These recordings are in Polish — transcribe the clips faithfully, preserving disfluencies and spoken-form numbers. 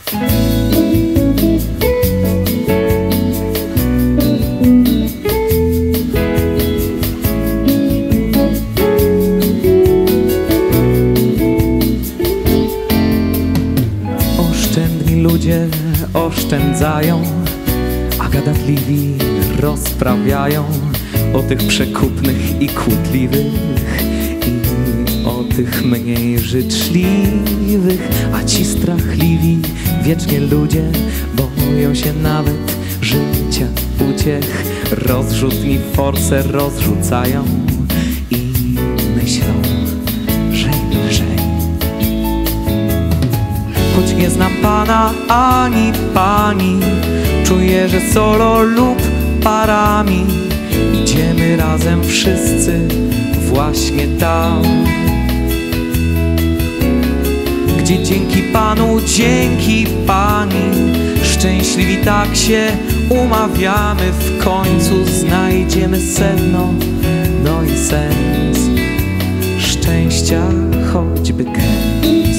Oszczędni ludzie oszczędzają, a gadatliwi rozprawiają o tych przekupnych i kłótliwych i o tych mniej życzliwych. A ci strachliwi wiecznie ludzie boją się nawet życia, uciech. Rozrzutni force rozrzucają i myślą, że im lżej. Choć nie znam pana ani pani, czuję, że solo lub parami idziemy razem wszyscy właśnie tam, gdzie dzięki panu, dzięki pani szczęśliwi tak się umawiamy. W końcu znajdziemy sedno, no i sens szczęścia, choćby kęs.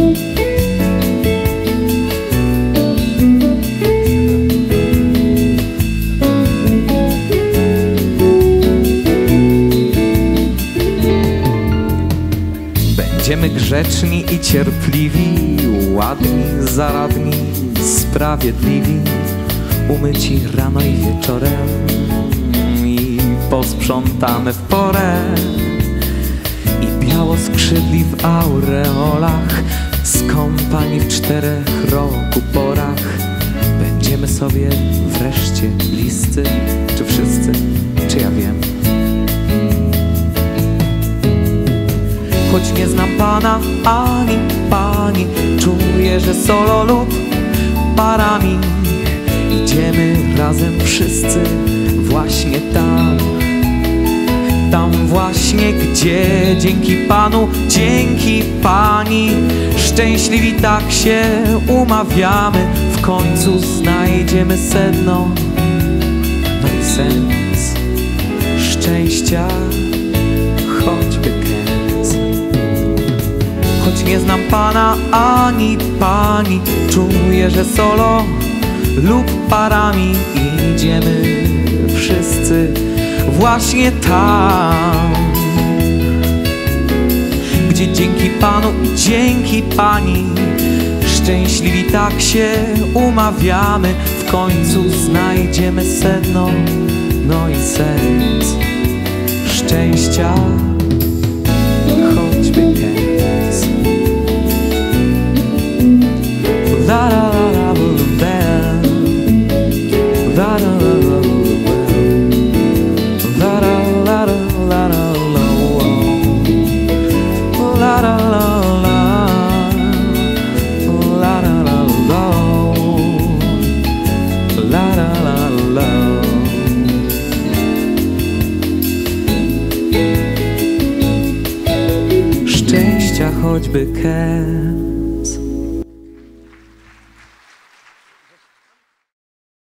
Będziemy grzeczni i cierpliwi, ładni, zaradni, sprawiedliwi, umyci rano i wieczorem i posprzątame w porę. I białoskrzydli w aureolach, skąpani w czterech roku porach. Będziemy sobie wreszcie bliscy, czy wszyscy, czy ja wiem. Choć nie znam pana ani pani, czuję, że solo lub parami idziemy razem wszyscy właśnie tam, tam właśnie, gdzie dzięki panu, dzięki pani szczęśliwi tak się umawiamy. W końcu znajdziemy sedno, no i sens szczęścia, choćby kęs. Choć nie znam pana ani pani, czuję, że solo lub parami idziemy wszyscy właśnie tam, gdzie dzięki panu, dzięki pani szczęśliwi tak się umawiamy. W końcu znajdziemy sedno, no i sens szczęścia, choćby kęs. La la la la la la la la la la. Szczęścia choćby kęs.